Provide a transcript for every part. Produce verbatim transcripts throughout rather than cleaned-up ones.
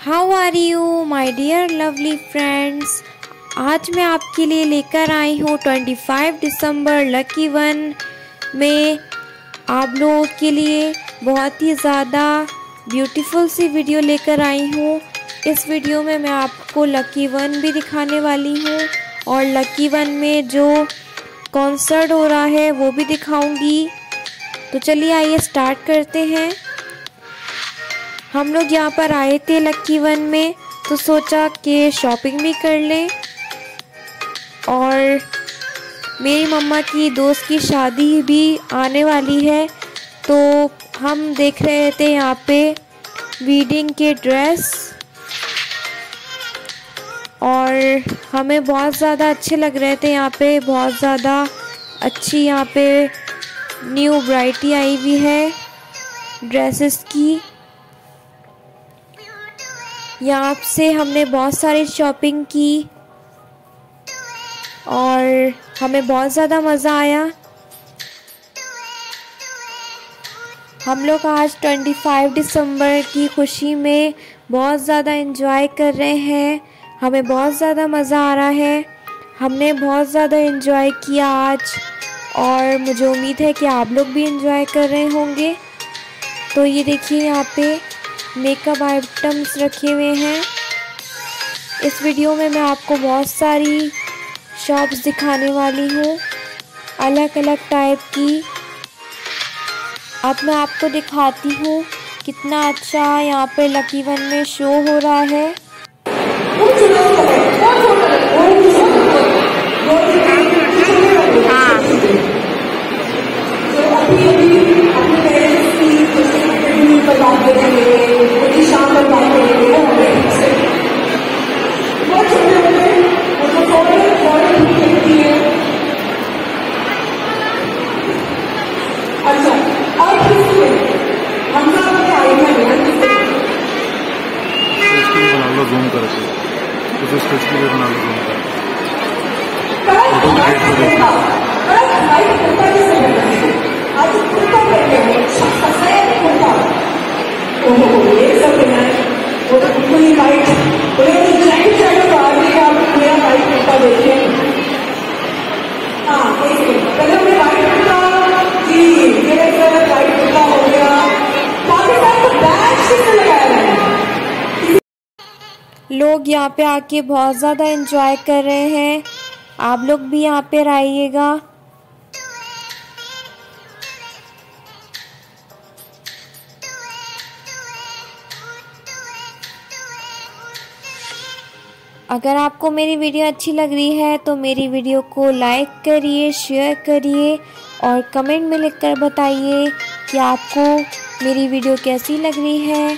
How are you my dear lovely friends. आज मैं आपके लिए लेकर आई हूँ पच्चीस दिसंबर लकी वन में आप लोगों के लिए बहुत ही ज़्यादा ब्यूटीफुल सी वीडियो लेकर आई हूँ। इस वीडियो में मैं आपको लकी वन भी दिखाने वाली हूँ और लकी वन में जो कॉन्सर्ट हो रहा है वो भी दिखाऊंगी। तो चलिए आइए स्टार्ट करते हैं। हम लोग यहाँ पर आए थे लकी वन में तो सोचा कि शॉपिंग भी कर लें, और मेरी मम्मा की दोस्त की शादी भी आने वाली है तो हम देख रहे थे यहाँ पे वेडिंग के ड्रेस, और हमें बहुत ज़्यादा अच्छे लग रहे थे। यहाँ पे बहुत ज़्यादा अच्छी यहाँ पे न्यू वैरायटी आई हुई है ड्रेसेस की। यहाँ से हमने बहुत सारी शॉपिंग की और हमें बहुत ज़्यादा मज़ा आया। हम लोग आज पच्चीस दिसंबर की खुशी में बहुत ज़्यादा एंजॉय कर रहे हैं। हमें बहुत ज़्यादा मज़ा आ रहा है। हमने बहुत ज़्यादा एंजॉय किया आज, और मुझे उम्मीद है कि आप लोग भी एंजॉय कर रहे होंगे। तो ये देखिए यहाँ पे मेकअप आइटम्स रखे हुए हैं। इस वीडियो में मैं आपको बहुत सारी शॉप्स दिखाने वाली हूँ अलग अलग टाइप की। अब मैं आपको दिखाती हूँ कितना अच्छा यहाँ पे लकी वन में शो हो रहा है। जूम करके उसे स्केच के लिए बना लो जूम करके। लोग यहाँ पे आके बहुत ज़्यादा एंजॉय कर रहे हैं। आप लोग भी यहाँ पे आइएगा। अगर आपको मेरी वीडियो अच्छी लग रही है तो मेरी वीडियो को लाइक करिए, शेयर करिए और कमेंट में लिखकर बताइए कि आपको मेरी वीडियो कैसी लग रही है,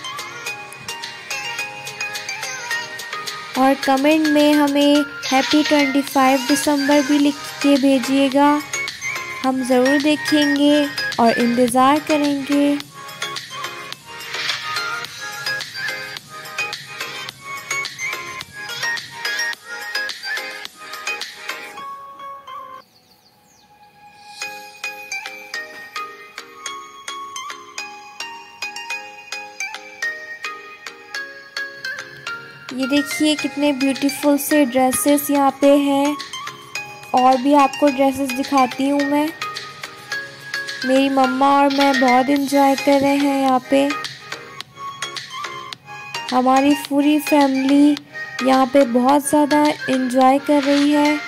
और कमेंट में हमें हैप्पी पच्चीस दिसंबर भी लिख के भेजिएगा। हम ज़रूर देखेंगे और इंतज़ार करेंगे। ये देखिए कितने ब्यूटीफुल से ड्रेसेस यहाँ पे हैं, और भी आपको ड्रेसेस दिखाती हूँ मैं। मेरी मम्मा और मैं बहुत एंजॉय कर रहे हैं यहाँ पे। हमारी पूरी फैमिली यहाँ पे बहुत ज़्यादा एंजॉय कर रही है।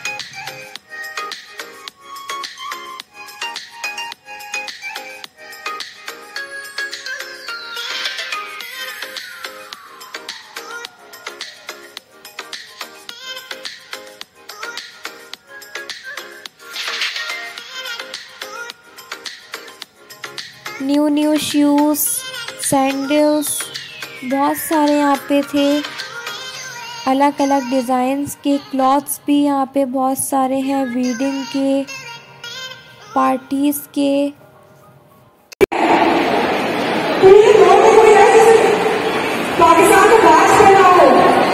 न्यू न्यू शूज़, सैंडल्स बहुत सारे यहाँ पे थे। अलग अलग डिज़ाइंस के क्लॉथ्स भी यहाँ पे बहुत सारे हैं, वेडिंग के, पार्टीज़ के। पाकिस्तान को बात करना हो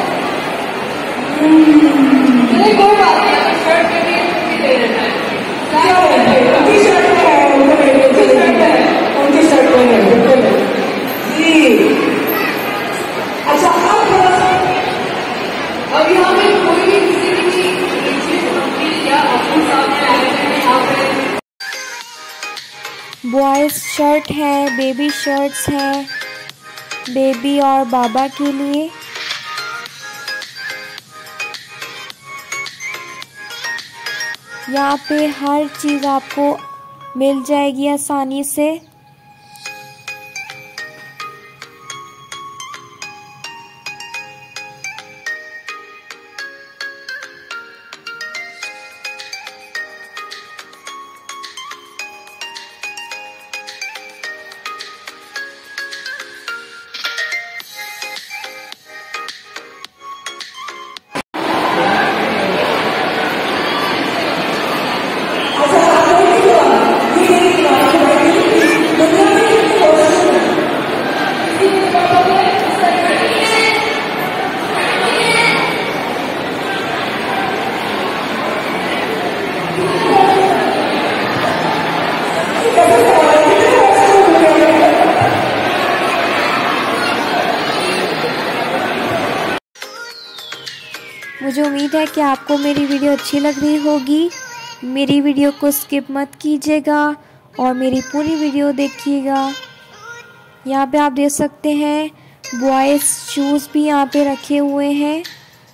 नहीं, कोई बात नहीं। शर्ट के लिए भी दे देना है। क्या है? उनकी शर्ट में है, उनकी शर्ट में है, उनकी शर्ट में है। जी अच्छा। शर्ट है, बेबी शर्ट्स हैं बेबी और बाबा के लिए। यहाँ पे हर चीज़ आपको मिल जाएगी आसानी से। मुझे उम्मीद है कि आपको मेरी वीडियो अच्छी लग रही होगी। मेरी वीडियो को स्किप मत कीजिएगा और मेरी पूरी वीडियो देखिएगा। यहाँ पे आप देख सकते हैं बॉयज़ शूज़ भी यहाँ पे रखे हुए हैं।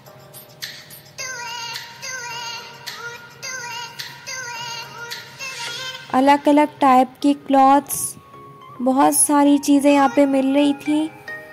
अलग अलग टाइप की क्लॉथ्स, बहुत सारी चीज़ें यहाँ पे मिल रही थी।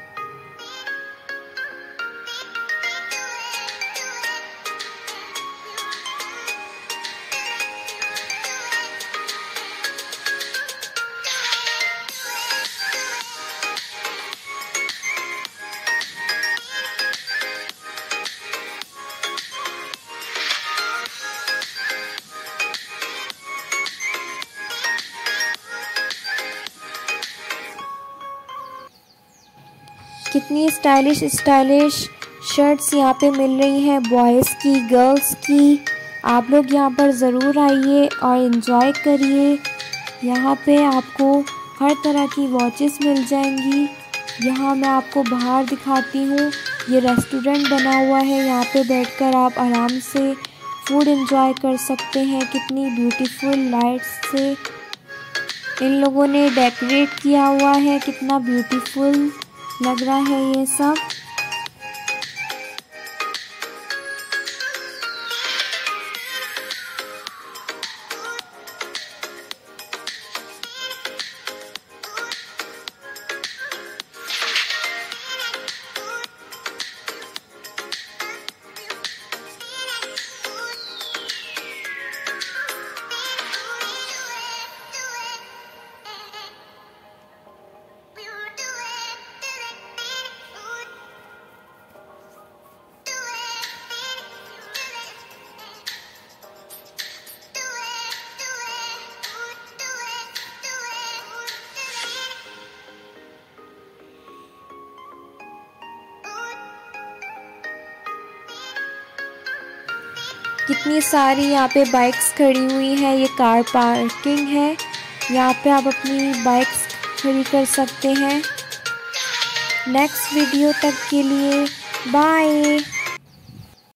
कितनी स्टाइलिश स्टाइलिश शर्ट्स यहाँ पे मिल रही हैं, बॉयज़ की, गर्ल्स की। आप लोग यहाँ पर ज़रूर आइए और इन्जॉय करिए। यहाँ पे आपको हर तरह की वॉचेस मिल जाएंगी। यहाँ मैं आपको बाहर दिखाती हूँ, ये रेस्टोरेंट बना हुआ है। यहाँ पे बैठकर आप आराम से फूड एंजॉय कर सकते हैं। कितनी ब्यूटीफुल लाइट्स से इन लोगों ने डेकोरेट किया हुआ है, कितना ब्यूटीफुल लग रहा है ये सब। कितनी सारी यहाँ पे बाइक्स खड़ी हुई हैं, ये कार पार्किंग है। यहाँ पे आप अपनी बाइक्स खड़ी कर सकते हैं। नेक्स्ट वीडियो तक के लिए बाय।